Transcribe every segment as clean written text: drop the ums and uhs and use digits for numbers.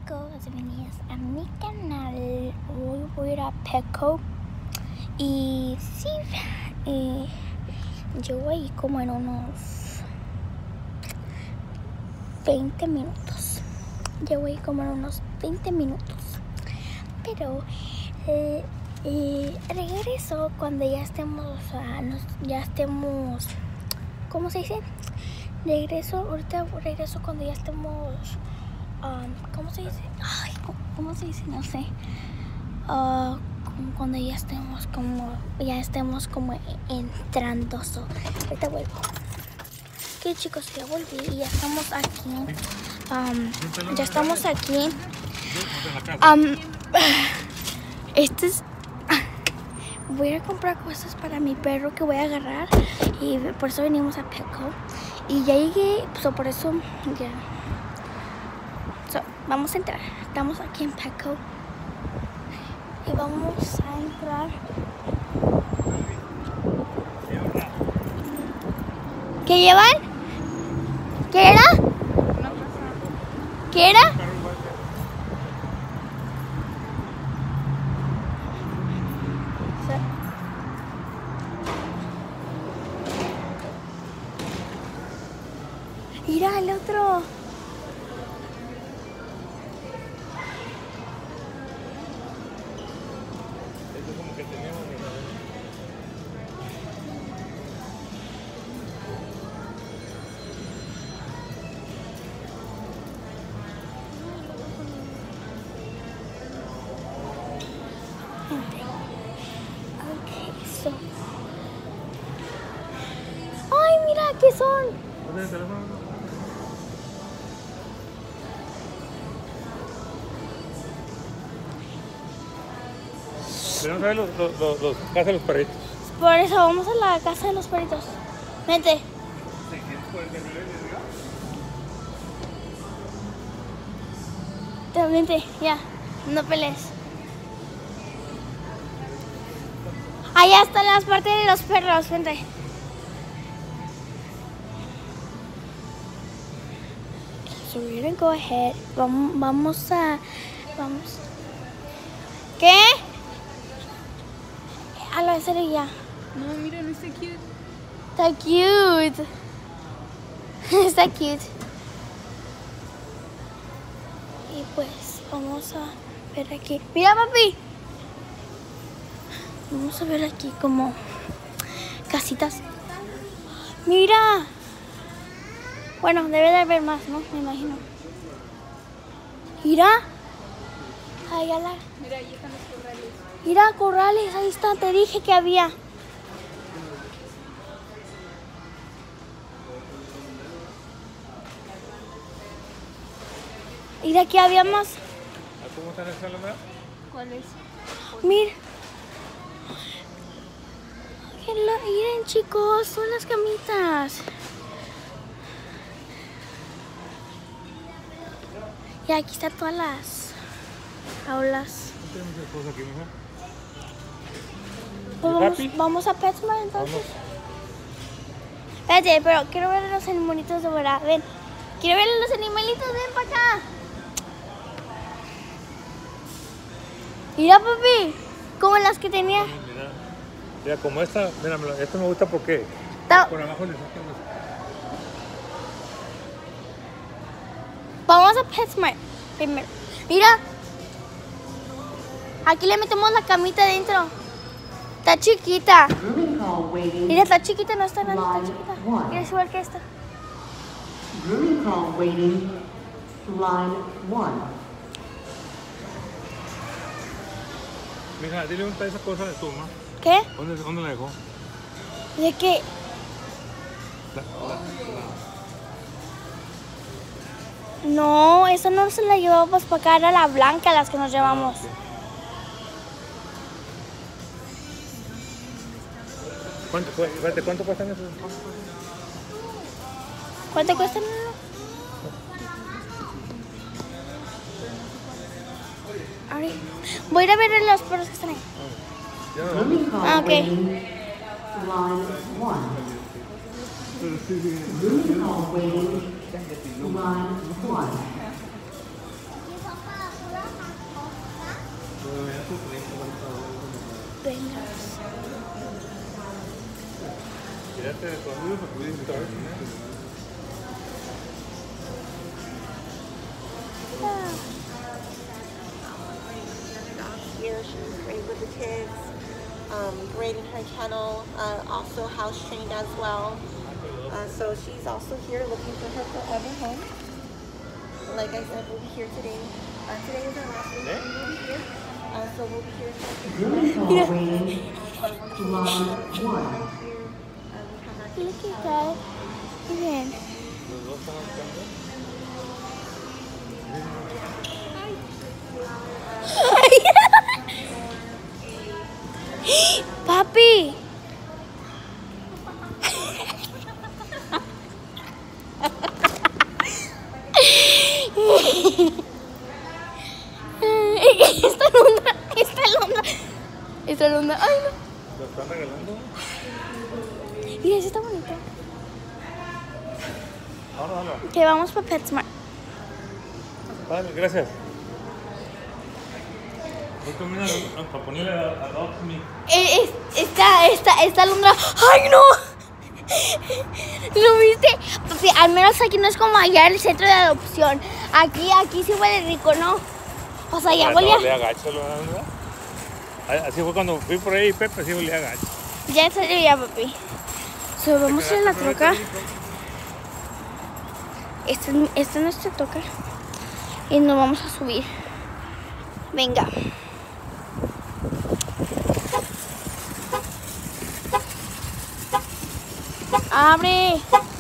chicos, bienvenidos a mi canal. Hoy voy a ir a Petco. Y sí, yo voy como en unos 20 minutos. Pero regreso cuando ya estemos, ¿cómo se dice? Ahorita regreso cuando ya estemos, ¿cómo se dice? Ay, ¿cómo se dice? No sé. Cuando ya estemos como entrando. Ahorita vuelvo. Ok, chicos, ya volví y ya estamos aquí. Voy a comprar cosas para mi perro que voy a agarrar y por eso venimos a Petco. Y ya llegué, por eso ya. Vamos a entrar. Estamos aquí en Petco. Y vamos a entrar. ¿Qué llevan? ¿Qué era? ¿Qué era? Mira el otro. Ay, mira, ¿qué son? Queremos ver los casas de los perritos. Por eso vamos a la casa de los perritos. Vente. Vente, ya. No pelees. Allá están las partes de los perros. Vente. So we're gonna go ahead. Vamos. ¿Qué? A la serie ya. No, mira, no está cute. Está cute. Está cute. Y pues vamos a ver aquí. Mira, papi. Vamos a ver aquí como casitas. Mira. Bueno, debe de haber más, ¿no? Me imagino. Mira. Allá la... Mira, ahí están los corrales. Mira, corrales, ahí está, te dije que había. Mira, aquí había más. ¿Cómo están esas lámparas? ¿Cuál es? Mira. Miren, chicos, son las camitas. Y aquí están todas las aulas. Tenemos muchas cosas aquí, mija. Pues vamos a PetSmart entonces. Vamos. Espérate, pero quiero ver los animalitos de verdad. Ven. Quiero ver los animalitos, ven para acá. Mira, papi. Como las que tenía. Mira, como esta, mira, esta me gusta porque por abajo le sacan los... Vamos a PetSmart primero. Mira. Aquí le metemos la camita dentro. Está chiquita. Mira, está chiquita, no está grande, está chiquita. Mira, es igual que esta. Grooming call waiting, line 1. Mija, dile dónde está esa cosa de tu mamá. ¿Qué? ¿Dónde la dejó? ¿De qué? No, esa no se la llevamos para acá, era la blanca las que nos llevamos. Okay. ¿Cuánto cuestan esos? ¿Cuánto cuesta? Voy a ir a ver los perros que están ahí. Grooming call Ah, ok. waiting, line 1. Grooming call waiting, line 1. Fíjate de conmigo porque voy a invitar. Here, she's great with the kids, great in her kennel, also house trained as well. So she's also here looking for her forever home. Like I said, we'll be here today. Today is our last day. We'll be here. So we'll be here until Grooming call waiting. Line 1. Look at that. Miren. Los dos están buscando. Papi. Esta luna. Ay, no. ¿Lo están regalando? Mira, ese está bonito. Ahora, dale. Que vamos para PetSmart. Vale, gracias. Voy a comer para ponerle a Dog Me. Esta alondra. ¡Ay, no! ¿Lo viste? Papi, al menos aquí no es como allá el centro de adopción. Aquí sí huele rico, ¿no? O sea, ya huele. No, olía gacho, ¿verdad? Así fue cuando fui por ahí, Pepe, sí olía gacho. Ya en serio, ya, papi. So, vamos a la troca. Esta es nuestra troca. Y nos vamos a subir. Venga. ¡Abre!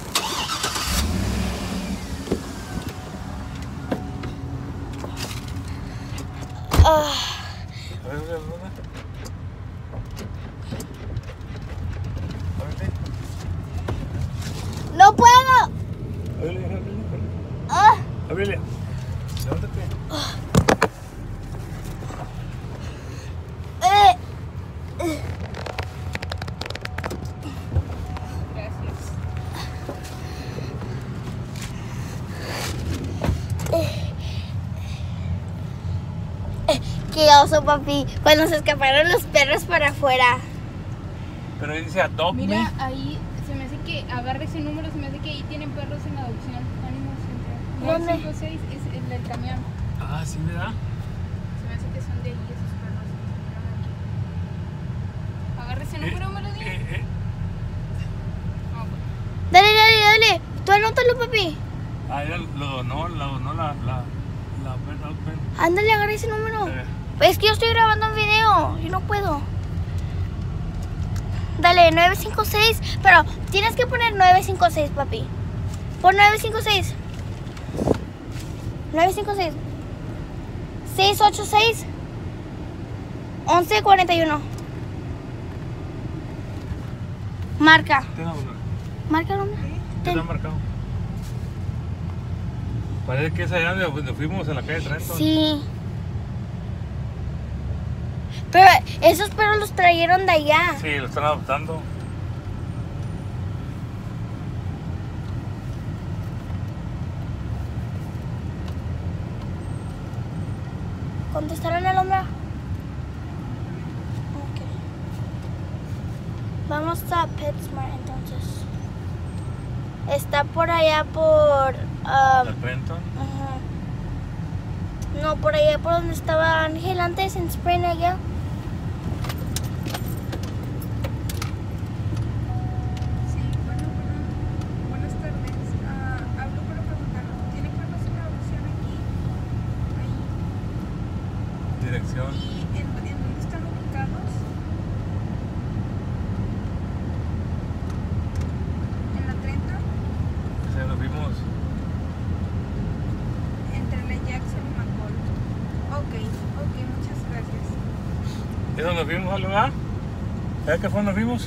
¡No puedo! Abrele. Levántate. ¡Qué oso, papi! Cuando se escaparon los perros para afuera. Pero ahí dice Adopt Me. Mira, ahí se me hace que agarre ese número, se me hace que ahí tienen perros en adopción. Ánimo, centro. ¿Dónde? 956 es el del camión. Ah, sí, ¿verdad? Se me hace que son de ahí esos perros. Agarre ese número, me lo digo. Dale. Tú anótalo, papi. Ah, ya lo donó la Ándale, agarra ese número. Es que yo estoy grabando un video. Yo no puedo. Dale, 956. Pero tienes que poner 956, papi. Pon 956. 956. 686 1141. Marca. Marca el nombre. ¿Qué te han marcado? Parece que es allá donde fuimos en la calle Trenton. Sí. Pero esos perros los trajeron de allá. Sí, lo están adoptando. ¿Contestaron el hombre? Ok. Vamos a PetSmart entonces. Está por allá por... ¿La Trenton? Ajá. No, por allá por donde estaba Ángel antes, en Spring allá. Sí, buenas tardes. Hablo para preguntar, ¿tiene perros en adopción aquí? Ahí. Dirección. ¿Y en dónde están ubicados? ¿En la 30? O sea, nos vimos. Entre la Jackson y McCall. Ok, muchas gracias. ¿Es donde nos vimos al lugar? ¿Sabes qué fue donde nos vimos?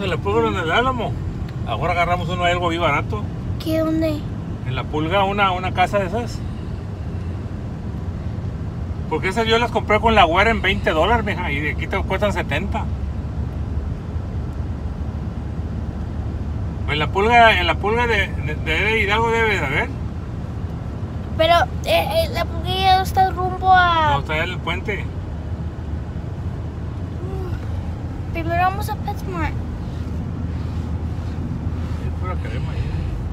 En la pulga en el Álamo. Ahora agarramos uno algo bien barato. ¿Qué? ¿Dónde? En la pulga, una casa de esas. Porque esas yo las compré con la güera en $20, mija. Y de aquí te cuestan 70. En la pulga de Hidalgo debe de haber. Pero la pulga ya está rumbo a... No, está en el puente. Primero vamos a PetSmart. Es pura crema ahí.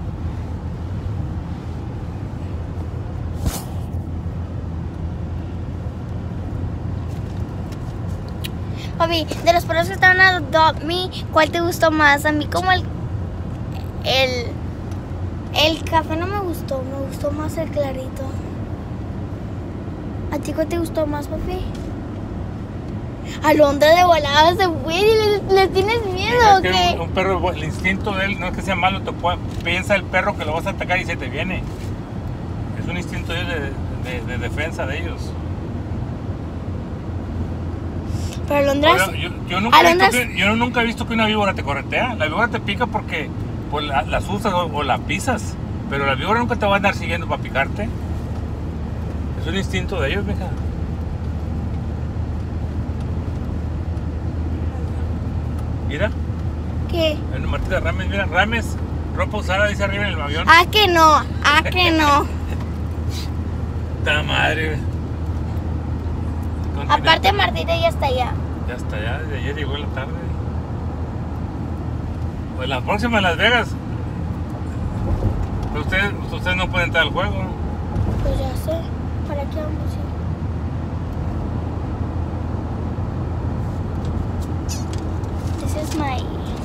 Papi, de los perros que estaban a Adopt Me, ¿cuál te gustó más? A mí como el café no me gustó más el clarito. ¿A ti cuál te gustó más, papi? Alondra de volada se fue y le tienes miedo, ¿o qué? Un perro, el instinto de él no es que sea malo, piensa el perro que lo vas a atacar y se te viene. Es un instinto de defensa de ellos. Pero Alondra... Yo nunca he visto que una víbora te corretea. La víbora te pica porque pues, la asustas o la pisas. Pero la víbora nunca te va a andar siguiendo para picarte. Es un instinto de ellos, mija. Mira. ¿Qué? En Martita Rames, mira, Rames, ropa usada, dice arriba en el avión. ¿A que no? ¿A que no? ¡Ta madre! Aparte Martita ya está allá. Ya está, ya desde ayer llegó en la tarde. Pues la próxima en Las Vegas. Ustedes no pueden entrar al juego, ¿no? Pues ya sé. ¿Para qué vamos a ir? This is my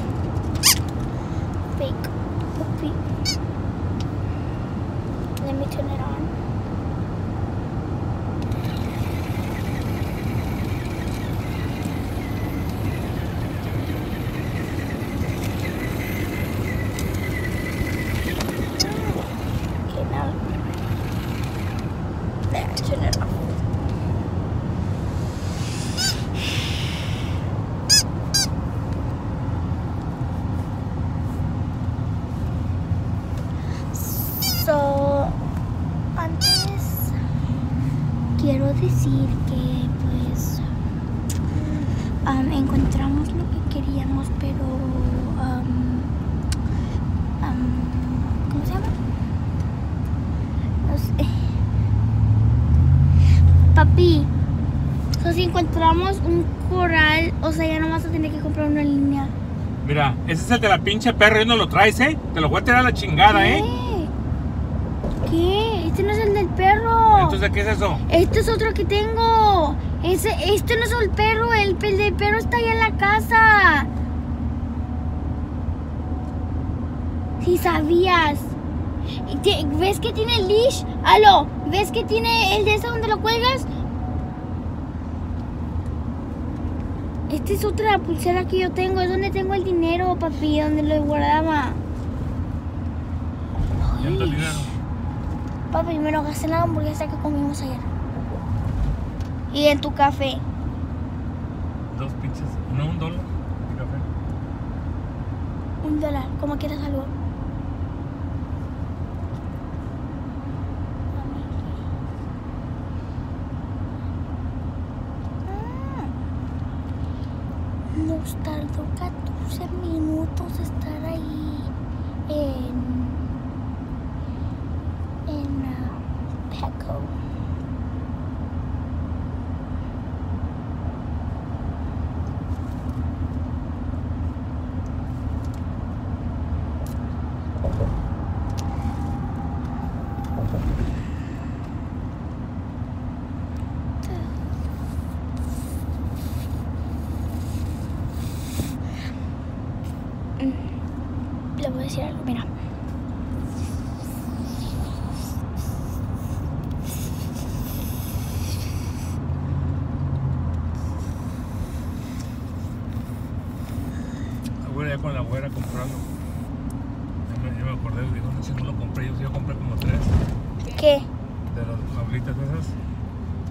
fake puppy. Let me turn it on. Okay, now. There, turn it off. So, antes quiero decir que pues encontramos lo que queríamos, pero ¿cómo se llama? No sé. Papi, si encontramos un coral, o sea, ya no vas a tener que comprar uno en línea. Mira, ese es el de la pinche perra y no lo traes, ¿eh? Te lo voy a tirar a la chingada, ¿eh? ¿Qué? Este no es el del perro. Entonces, ¿qué es eso? Este es otro que tengo. Este no es el perro. El del perro está allá en la casa. Si sabías. ¿Ves que tiene el leash? Aló, ¿ves que tiene el de ese donde lo cuelgas? Esta es otra pulsera que yo tengo. Es donde tengo el dinero, papi. Donde lo guardaba. ¿Cuánto dinero? Papi, me lo gasté en la hamburguesa que comimos ayer. Y en tu café. Dos pinches. No, $1 de café. $1, como quieras algo. Nos tardó 14 minutos estar ahí en Petco. Le voy a decir algo, mira. Ya con la güera comprando. Ya me acordé, digo, no sé, no lo compré, yo compré como 3. ¿Qué? De las jablitas esas.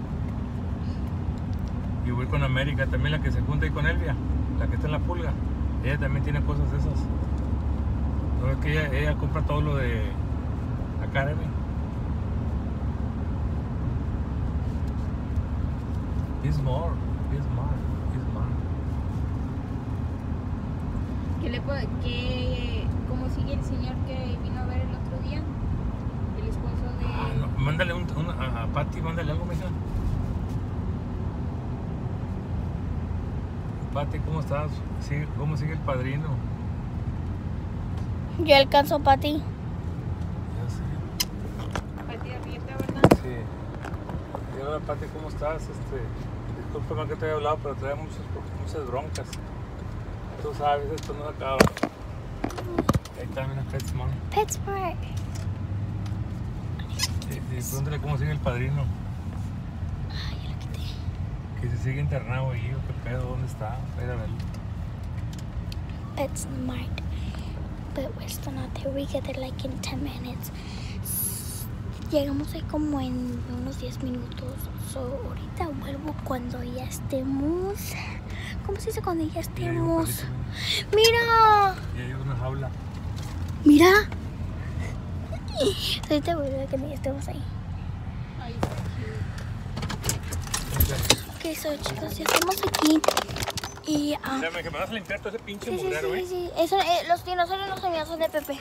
Y voy con América, también la que se junta ahí con Elvia, la que está en la pulga. Ella también tiene cosas de esas. No es que ella compra todo lo de Academy. It's more. ¿Cómo sigue el señor que vino a ver el otro día? El esposo de... No, mándale a Patty, mándale algo, mija. Patty, ¿cómo estás? ¿Cómo sigue el padrino? Yo alcanzo para ti. Ya sé. Patty abierta, ¿verdad? Sí. Y hola, Patty, ¿cómo estás? Disculpa que te haya hablado, pero trae muchas broncas. Tú sabes, esto no acaba. Ahí está, mira, PetSmart. PetSmart. Pregúntale cómo sigue el padrino. Ay, ya lo quité. Que se sigue internado ahí, o qué pedo, ¿dónde está? Voy a ir a verlo. PetSmart. But we're still not there. We get there like in 10 minutes. Llegamos ahí como en unos 10 minutos. So, ahorita vuelvo cuando ya estemos. ¿Cómo se dice cuando ya estemos? ¡Mira! Y hay una jaula. ¡Mira! Ahorita vuelvo cuando ya estemos ahí. Ahí Ok, so chicos, ya estamos aquí. Y Mira, me vas a limpiar todo ese pinche sí, mugrero, sí. Eso, los dinosaurios no son míos, son de Pepe.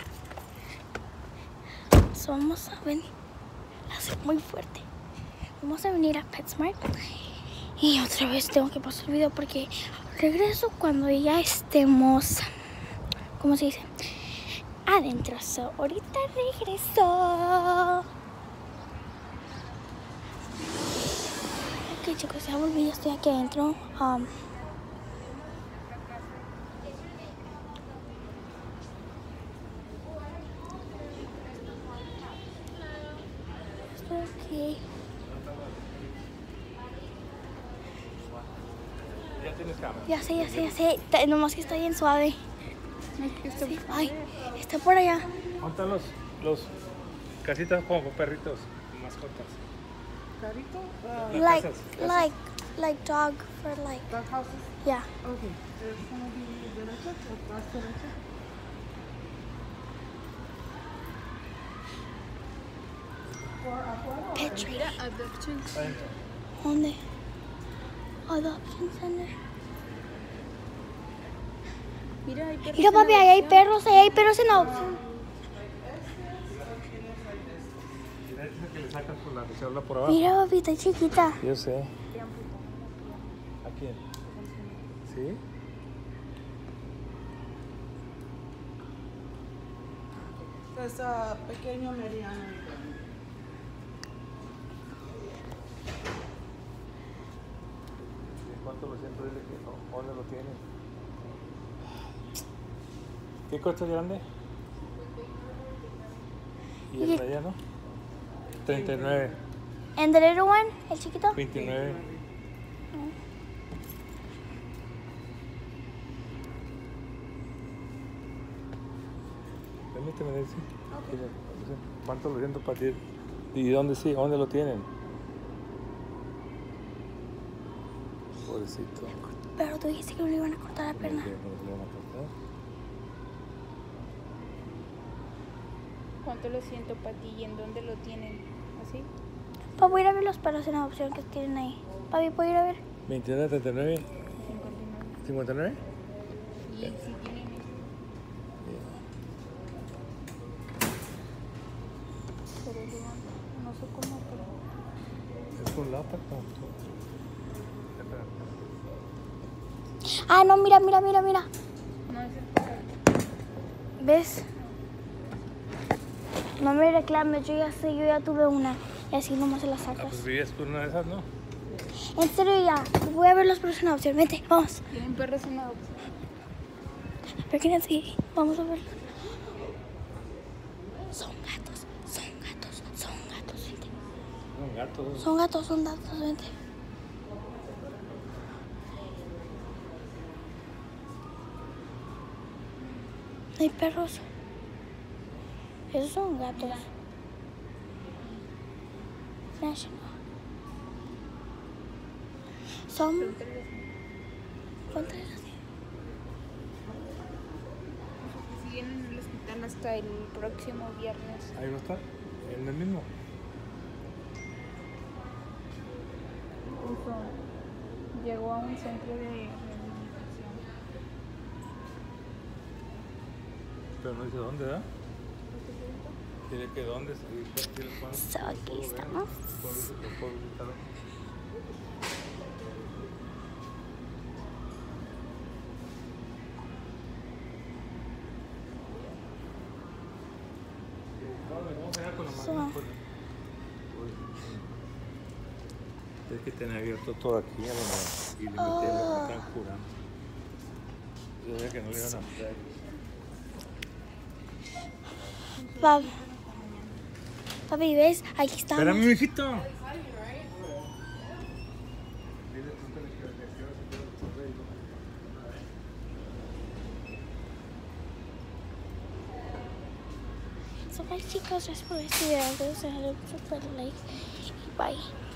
So, vamos a venir. Hace muy fuerte. Vamos a venir a PetSmart. Y otra vez tengo que pasar el video porque regreso cuando ya estemos, ¿cómo se dice? Adentro. So, ahorita regreso. Ok, chicos, ya volví, ya estoy aquí adentro. Estoy aquí. Ya tienes cámara. Ya sé. Nomás que está bien suave. Sí. Ay, está por allá. ¿Dónde están los casitas como perritos, mascotas? ¿Carrito? Las casas. Like dog for like, Dog houses? yeah. Okay. There's gonna be derecha o más derecha. ¿Por afuera? Pet trade. Adoption. Adentro. ¿Dónde? Adoption Center. Mira, hay perros. Mira, papi, ahí hay perros en adopción. Mira, esa que le sacas por la reserva por abajo. Mira, papi, está chiquita. Yo sé. ¿A quién? ¿Sí? Es pequeño, mediano y grande. ¿Cuánto lo siento? Dile que ¿dónde lo tienen? ¿Qué cuesta el grande? ¿Y el mediano? 39. And the little one, el chiquito. 29. Permíteme decir. ¿Cuánto lo siento para ti? ¿Y dónde sí? ¿Dónde lo tienen? Pobrecito. Pero tú dijiste que no le iban a cortar la pierna. ¿Qué? ¿No lo van a cortar? ¿Cuánto lo siento, Pati? ¿Y en dónde lo tienen? ¿Así? Papi, voy a ir a ver los perros en adopción que tienen ahí. Papi, ¿puedo ir a ver? 29, 39, 59. 59. Y si tienen pero no sé cómo, pero... Es con lata, Ah, no, mira. No, es el perro. ¿Ves? No me reclames, yo ya sé, yo ya tuve una. Y así nomás se la Ah, sacas. pues vivías con una de esas, ¿no? En serio, ya. Voy a ver los perros en adopción. Vete, vamos. Tienen perros en adopción. Pequeñas, sí. Vamos a ver. Son gatos, vente. Un gato. Son gatos, vente. Hay perros. Esos son gatos. National. Son tres así. tienen en el hospital hasta el próximo viernes. Ahí va a estar, en el mismo. Puso, llegó a un centro de rehabilitación. Pero no dice dónde, ¿verdad? Tiene que dónde. So, aquí estamos. Tienes que tener abierto todo aquí a y le metieron, me están curando. Yo sabía que no le iban a hacer. Papi, ¿ves? Aquí estamos. Espérame, mijito. So, bye, chicos, gracias por este video. Super like y bye.